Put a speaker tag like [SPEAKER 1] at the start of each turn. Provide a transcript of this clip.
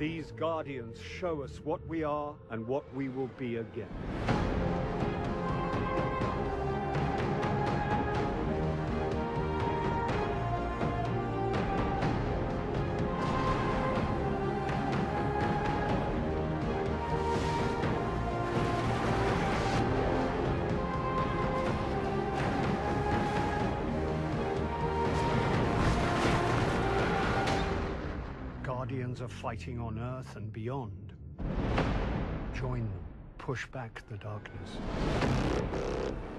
[SPEAKER 1] These Guardians show us what we are and what we will be again. Guardians are fighting on Earth and beyond. Join them. Push back the darkness.